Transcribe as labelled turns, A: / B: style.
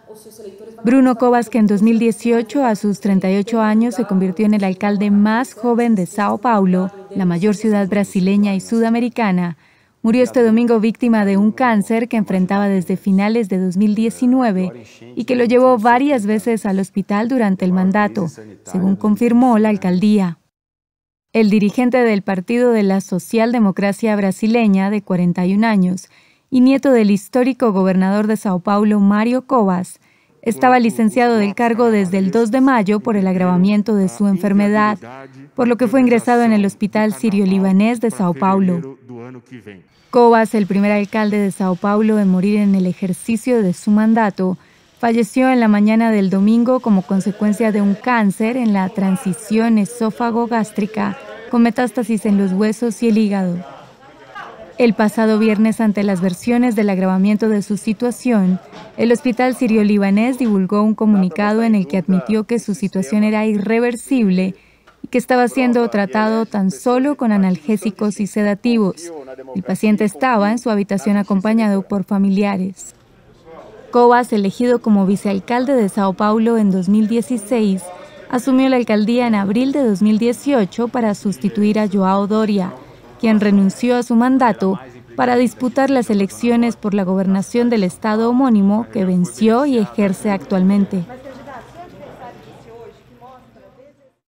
A: Bruno Covas, que en 2018, a sus 38 años, se convirtió en el alcalde más joven de Sao Paulo, la mayor ciudad brasileña y sudamericana, murió este domingo víctima de un cáncer que enfrentaba desde finales de 2019 y que lo llevó varias veces al hospital durante el mandato, según confirmó la alcaldía. El dirigente del Partido de la Socialdemocracia Brasileña, de 41 años, y nieto del histórico gobernador de Sao Paulo, Mário Covas, estaba licenciado del cargo desde el 2 de mayo por el agravamiento de su enfermedad, por lo que fue ingresado en el Hospital Sírio-Libanés de Sao Paulo. Covas, el primer alcalde de Sao Paulo en morir en el ejercicio de su mandato, falleció en la mañana del domingo como consecuencia de un cáncer en la transición esófago-gástrica con metástasis en los huesos y el hígado. El pasado viernes, ante las versiones del agravamiento de su situación, el Hospital Sírio-Libanés divulgó un comunicado en el que admitió que su situación era irreversible y que estaba siendo tratado tan solo con analgésicos y sedativos. El paciente estaba en su habitación acompañado por familiares. Covas, elegido como vicealcalde de Sao Paulo en 2016, asumió la alcaldía en abril de 2018 para sustituir a João Doria, quien renunció a su mandato para disputar las elecciones por la gobernación del estado homónimo que venció y ejerce actualmente.